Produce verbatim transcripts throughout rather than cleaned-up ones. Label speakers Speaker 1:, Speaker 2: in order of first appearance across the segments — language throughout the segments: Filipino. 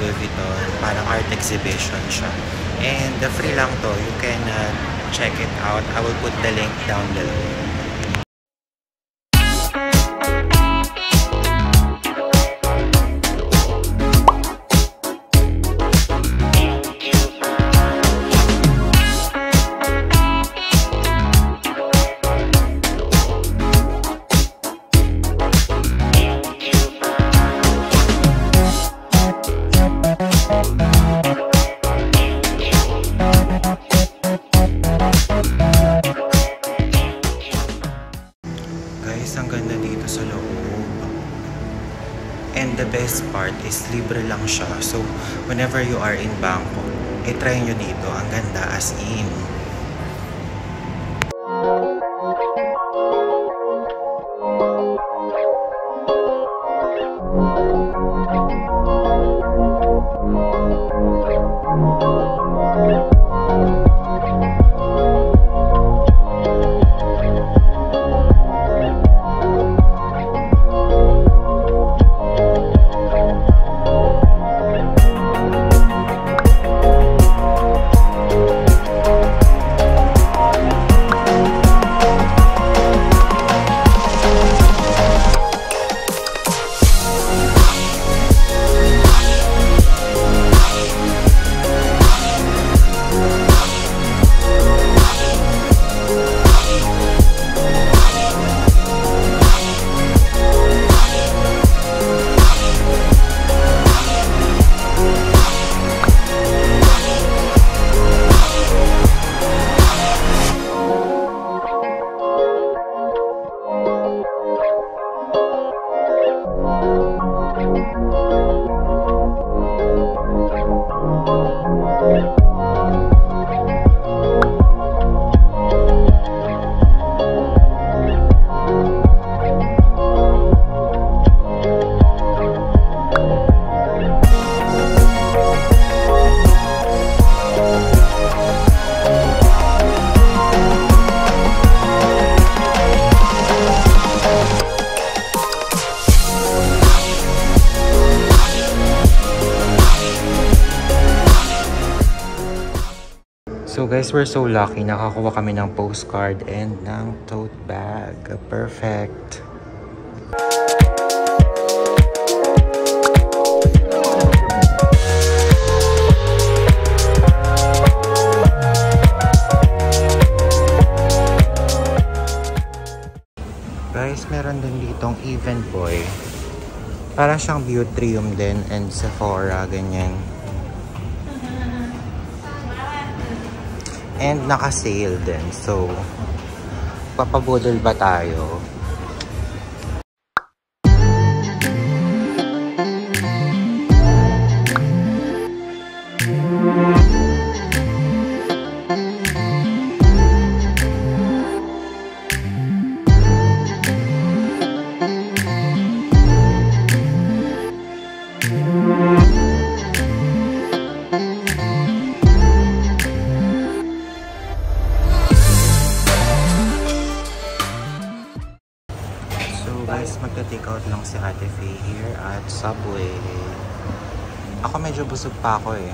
Speaker 1: Louis Vuitton. Parang art exhibition siya. And the free lang to. You can uh, check it out. I will put the link down below. Ang ganda dito sa loob. And the best part is libre lang siya. So, whenever you are in Bangkok, i-try nyo dito. Ang ganda as in. So guys, we're so lucky. Nakakuha kami ng postcard and ng tote bag. Perfect. Guys, meron din ditong Event Boy. Parang siyang Beautrium din and Sephora, ganyan. And naka-sale din. So, papabudol ba tayo? Guys, magta-take out lang si Ate Faye here at Subway. Ako medyo busog pa ako eh.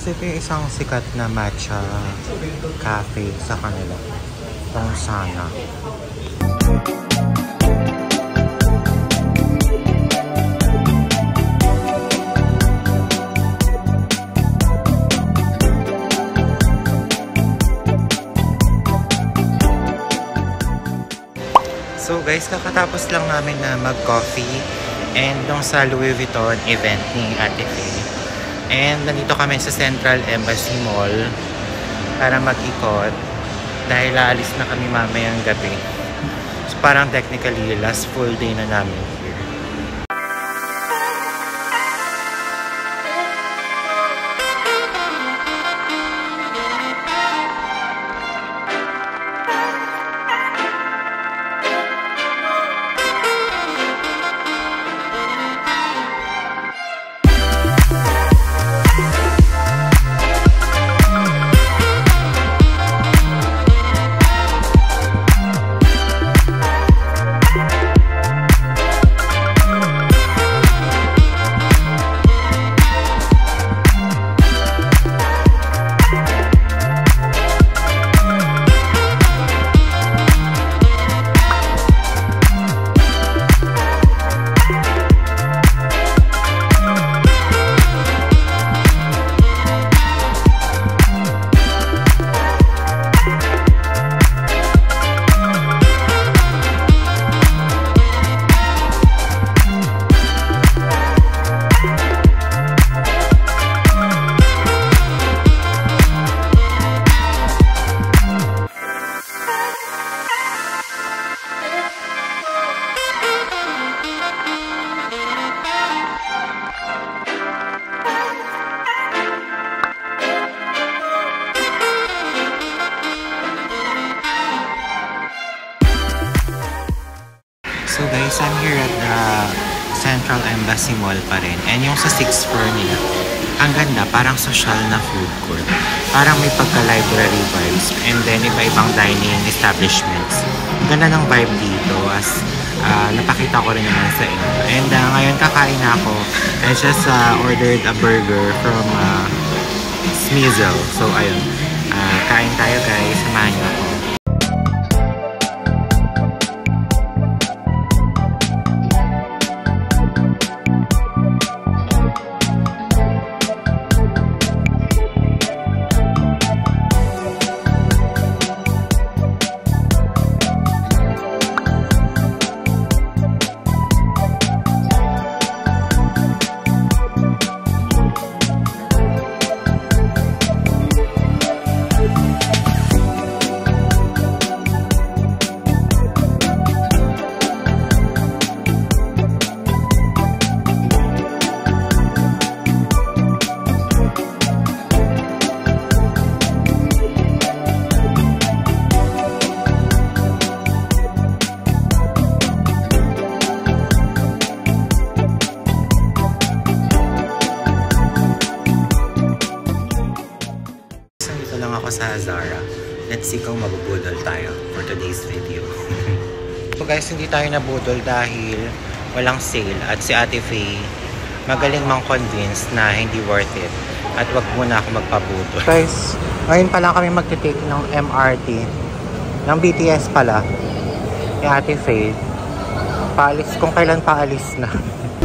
Speaker 1: Tapos ito yung isang sikat na matcha cafe sa kanila. Itong Sana. So guys, kakatapos lang namin na mag-coffee and nung sa Louis Vuitton event ni Ate Faye. And nandito kami sa Central Embassy Mall para mag-ikot dahil aalis na kami mamayang gabi. So parang technically last full day na namin here. So guys, I'm here at the Central Embassy Mall pa rin. And yung sa sixth floor nila, ang ganda, parang social na food court. Parang may pagka-library vibes. And then iba-ibang dining establishments. Ang ganda ng vibe dito as uh, napakita ko rin naman sa inyo. And uh, ngayon kakain na ako. I just uh, ordered a burger from uh, Smizel. So ayun, uh, kain tayo guys. Samahan niyo ako. Sa Zara. Let's see kung mabubudol tayo for today's video. So guys, hindi tayo nabudol dahil walang sale at si Ate Faye magaling mang convince na hindi worth it at wag muna ako magpabudol. Guys, ngayon pa lang kami magte-take ng M R T ng B T S pala ni Ate Faye. Paalis kung kailan paalis na.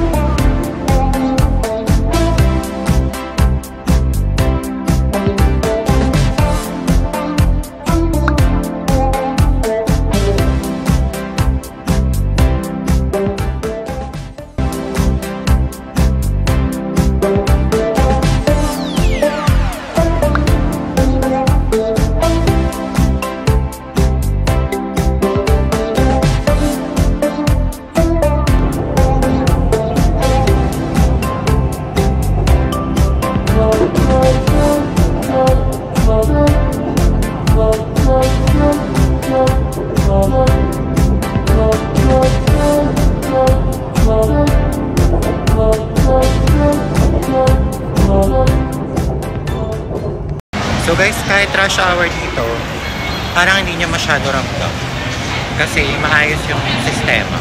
Speaker 1: So guys, kahit rush hour dito, parang hindi niya masyado ramdam kasi maayos yung sistema.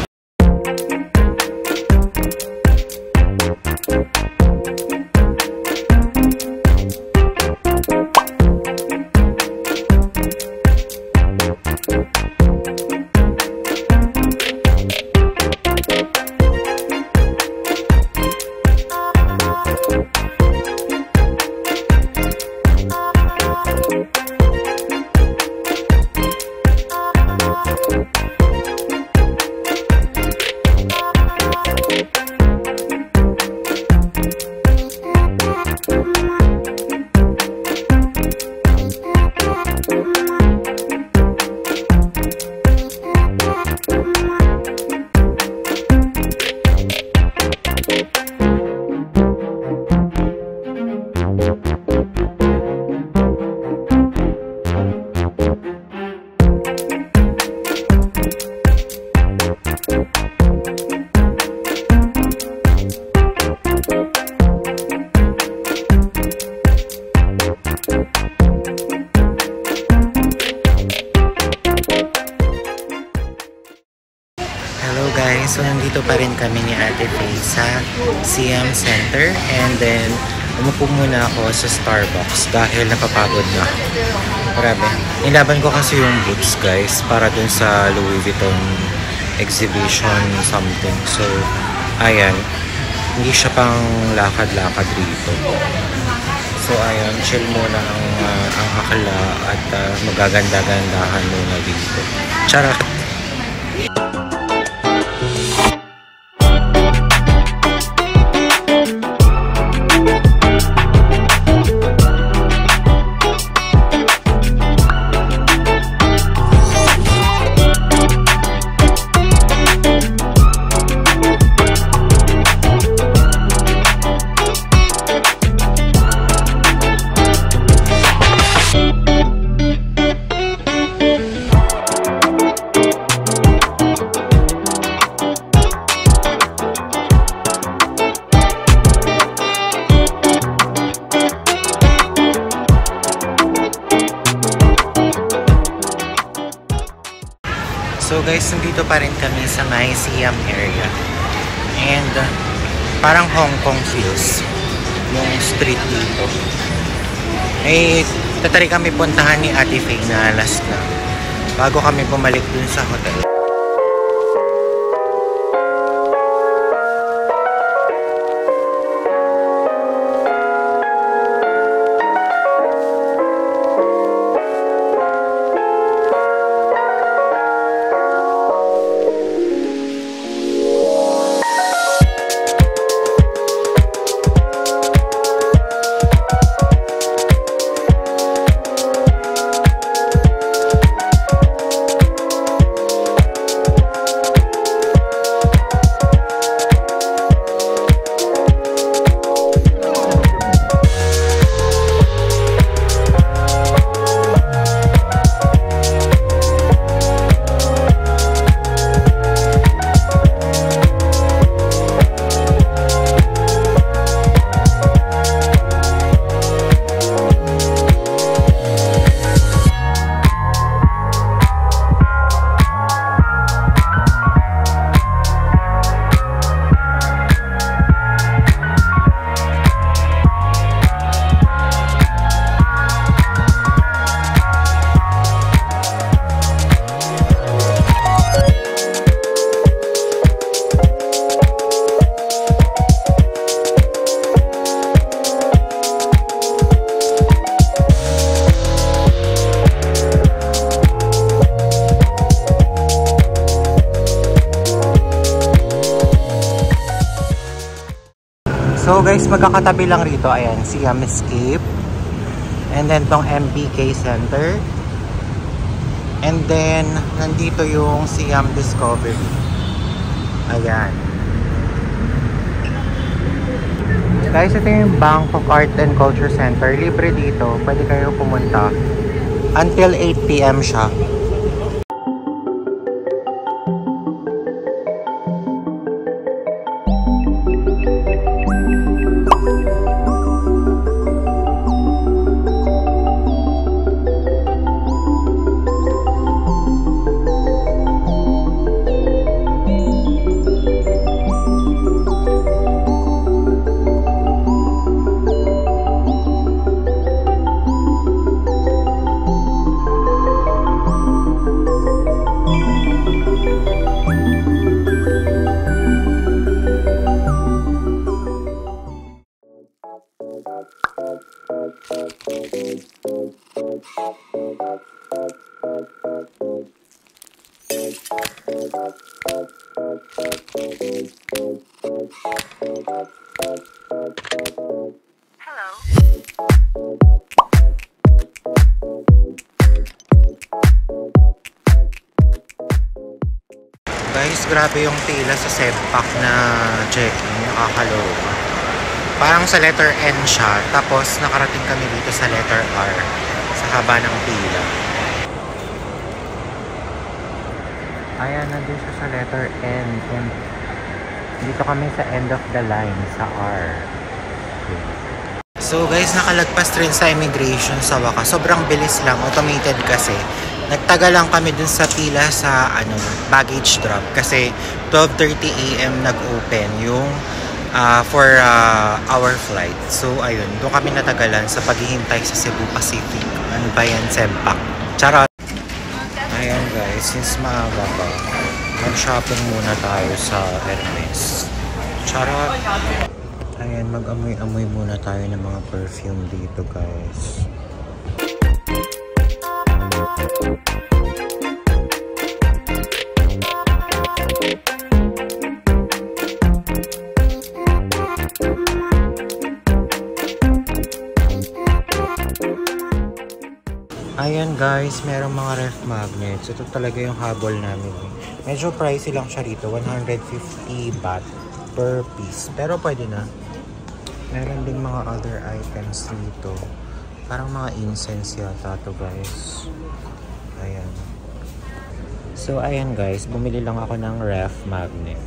Speaker 1: nandito pa rin kami ni Ate Faye sa C M Center. And then, umupo muna ako sa Starbucks dahil napapagod na. Grabe. Nilaban ko kasi yung boots, guys, para dun sa Louis Vuitton exhibition something. So, ayan. Hindi siya pang lakad-lakad rito. So, ayan. Chill muna ang, uh, ang akala at uh, magaganda-gandahan muna dito. Charot! So guys, nandito pa rin kami sa may Siam area. And uh, parang Hong Kong feels yung street dito. Eh, tatari kami puntahan ni Ate Faye na last na bago kami bumalik dun sa hotel. So guys, magkakatabi lang rito. Ayan, Siam Escape. And then tong M B K Center. And then, nandito yung Siam Discovery. Ayan. Guys, ito yung Bangkok Art and Culture Center. Libre dito. Pwede kayo pumunta. Until eight p m siya.
Speaker 2: Hello.
Speaker 1: Guys, grabe yung pila sa Sempak na check-in. Nakakaloka. Parang sa letter N siya. Tapos nakarating kami dito sa letter R. Sa haba ng pila. Ayan, nandun siya sa letter N. And dito kami sa end of the line, sa R. Okay. So guys, nakalagpas rin sa immigration sa wakas. Sobrang bilis lang. Automated kasi. Nagtagal lang kami dun sa pila sa ano, baggage drop kasi twelve thirty a m nag-open yung uh, for uh, our flight. So ayun, doon kami natagalan sa paghihintay sa Cebu Pacific. Ano ba yan, Sempak? Charot! Ayan guys, since maaga pa, mag-shopping muna tayo sa Hermes. Charot! Ayan, mag-amoy-amoy muna tayo ng mga perfume dito guys. Ayan guys, merong mga ref magnets. Ito talaga yung habol namin. Medyo pricey lang siya rito, one hundred fifty baht per piece. Pero pwede na. Meron ding mga other items dito. Parang mga incense yata to guys. Ayan. So ayan guys, bumili lang ako ng ref magnet.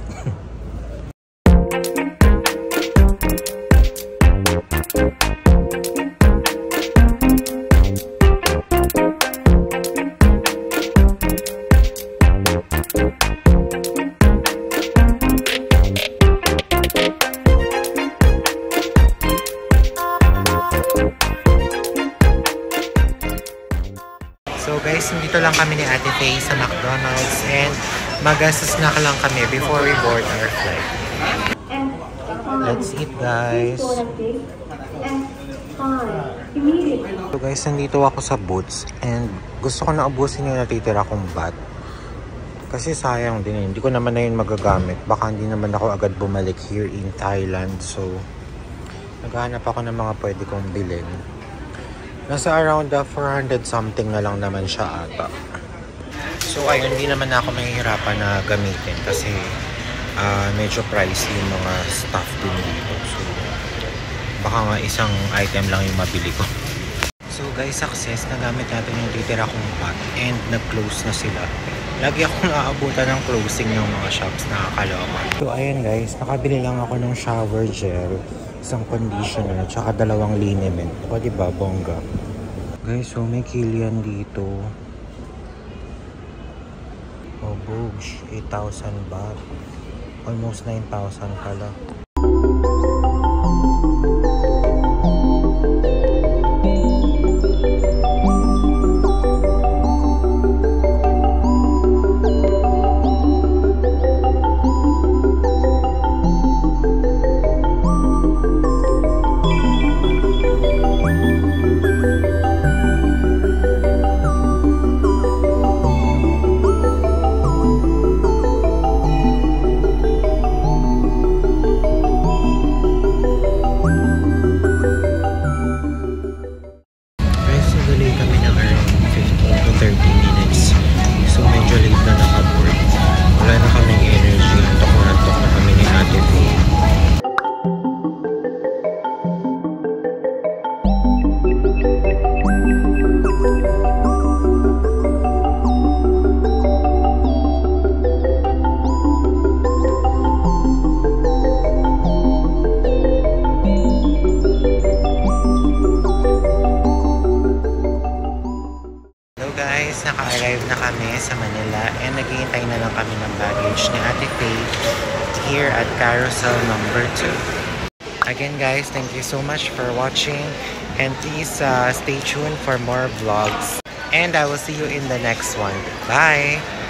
Speaker 1: So guys, dito lang kami ni Ate Faye sa McDonald's and mag-snack lang kami before we board our flight. Let's eat guys! So guys, nandito ako sa Boots and gusto ko na ubusin yung natitira kong bat. Kasi sayang din eh. Hindi ko naman na yun magagamit. Baka hindi naman ako agad bumalik here in Thailand. So, naghahanap ako ng mga pwede kong bilhin. Nasa around the four hundred something na lang naman siya ata. So ayun, hindi naman na ako mahihirapan na gamitin kasi uh, medyo pricey yung mga stuff din dito. So baka nga isang item lang yung mabili ko. So guys, success, nagamit natin yung titira kong pot and nag-close na sila. Lagi akong naaabutan ng closing ng mga shops, nakakaloka. So ayan guys, nakabili lang ako ng shower gel, isang conditioner, tsaka dalawang liniment. O diba, bongga? Guys, so may Kilian dito. Oh, bogs. eight thousand baht. Almost nine thousand pala. Naka-arrive na kami sa Manila and naghihintay na lang kami ng baggage ni Ate Faye here at Carousel number two. Again guys, thank you so much for watching and please uh, stay tuned for more vlogs and I will see you in the next one. Bye!